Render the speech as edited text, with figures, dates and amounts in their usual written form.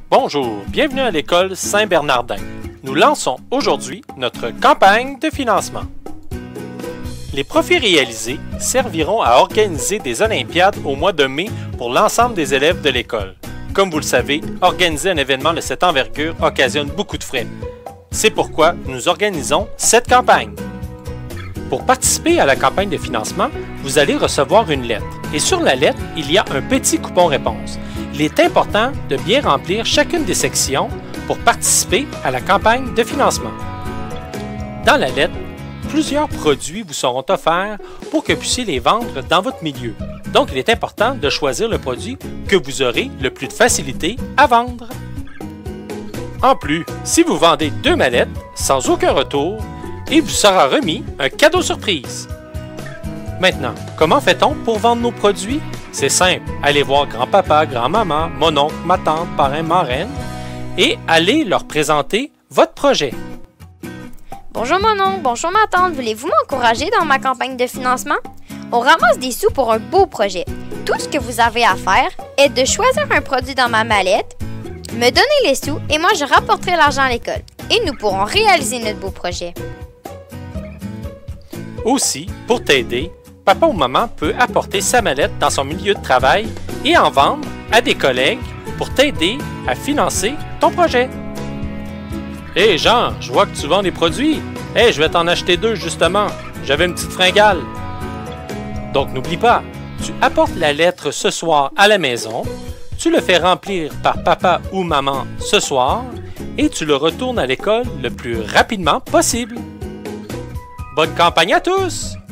Bonjour, bienvenue à l'école Saint-Bernardin. Nous lançons aujourd'hui notre campagne de financement. Les profits réalisés serviront à organiser des Olympiades au mois de mai pour l'ensemble des élèves de l'école. Comme vous le savez, organiser un événement de cette envergure occasionne beaucoup de frais. C'est pourquoi nous organisons cette campagne. Pour participer à la campagne de financement, vous allez recevoir une lettre. Et sur la lettre, il y a un petit coupon réponse. Il est important de bien remplir chacune des sections pour participer à la campagne de financement. Dans la lettre, plusieurs produits vous seront offerts pour que vous puissiez les vendre dans votre milieu. Donc, il est important de choisir le produit que vous aurez le plus de facilité à vendre. En plus, si vous vendez 2 mallettes sans aucun retour, il vous sera remis un cadeau surprise. Maintenant, comment fait-on pour vendre nos produits? C'est simple, allez voir grand-papa, grand-maman, mon oncle, ma tante, parrain, marraine et allez leur présenter votre projet. Bonjour mon oncle, bonjour ma tante, voulez-vous m'encourager dans ma campagne de financement? On ramasse des sous pour un beau projet. Tout ce que vous avez à faire est de choisir un produit dans ma mallette, me donner les sous et moi je rapporterai l'argent à l'école. Et nous pourrons réaliser notre beau projet. Aussi, pour t'aider, papa ou maman peut apporter sa mallette dans son milieu de travail et en vendre à des collègues pour t'aider à financer ton projet. Hé Jean, je vois que tu vends des produits. Hé, je vais t'en acheter 2 justement. J'avais une petite fringale. Donc n'oublie pas, tu apportes la lettre ce soir à la maison, tu le fais remplir par papa ou maman ce soir et tu le retournes à l'école le plus rapidement possible. Bonne campagne à tous!